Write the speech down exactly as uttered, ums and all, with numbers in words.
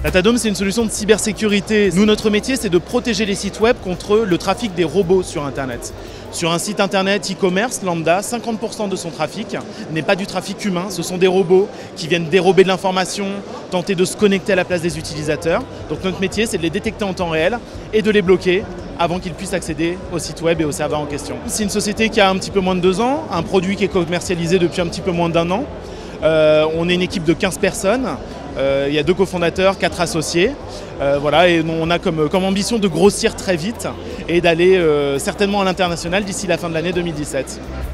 Datadome, c'est une solution de cybersécurité. Nous, notre métier, c'est de protéger les sites web contre le trafic des robots sur Internet. Sur un site Internet e-commerce lambda, cinquante pour cent de son trafic n'est pas du trafic humain. Ce sont des robots qui viennent dérober de l'information, tenter de se connecter à la place des utilisateurs. Donc notre métier, c'est de les détecter en temps réel et de les bloquer avant qu'ils puissent accéder au site web et au serveur en question. C'est une société qui a un petit peu moins de deux ans, un produit qui est commercialisé depuis un petit peu moins d'un an. Euh, on est une équipe de quinze personnes. Euh, il y a deux cofondateurs, quatre associés. Euh, voilà, et on a comme, comme ambition de grossir très vite et d'aller euh, certainement à l'international d'ici la fin de l'année deux mille dix-sept.